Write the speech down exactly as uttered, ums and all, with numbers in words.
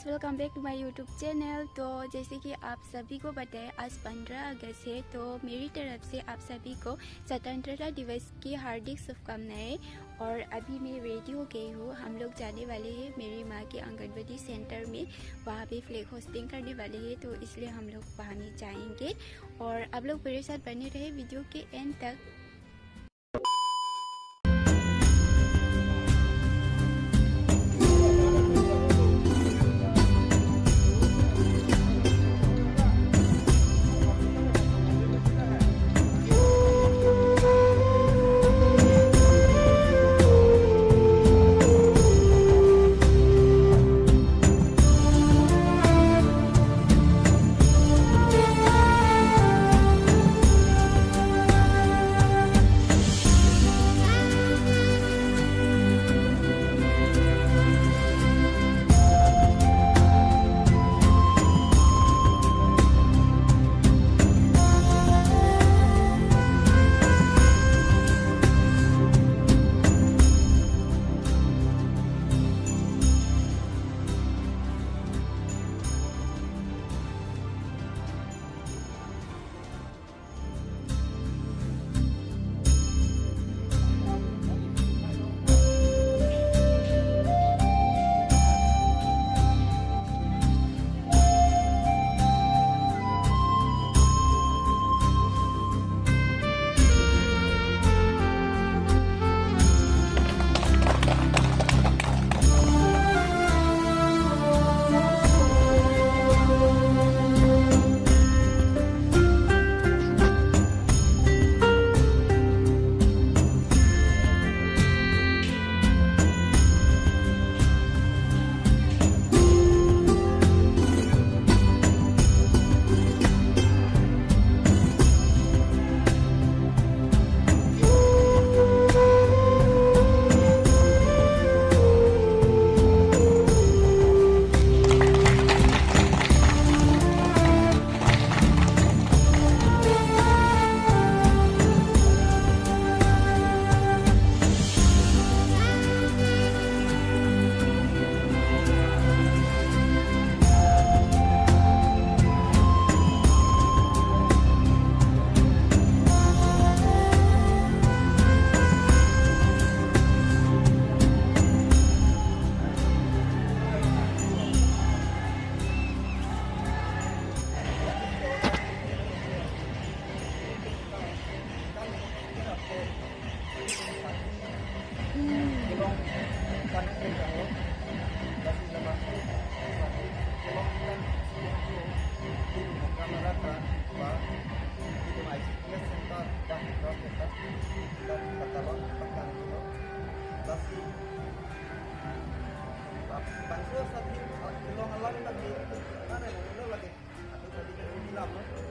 Welcome back to my YouTube channel. तो जैसे कि आप सभी को पता है आज पंद्रह अगस्त है, तो मेरी तरफ से आप सभी को स्वतंत्रता दिवस की हार्दिक शुभकामनाएं। और अभी मैं रेडी हो गई हूँ, हम लोग जाने वाले हैं मेरी माँ के आंगनबाड़ी सेंटर में, वहाँ पे फ्लैग होस्टिंग करने वाले हैं, तो इसलिए हम लोग वहाँ नहीं जाएंगे। और आप लोग मेरे साथ बने रहे वीडियो के एंड तक। Pansus satu long long lagi, mana yang lagi? Atau tadi kan bilang,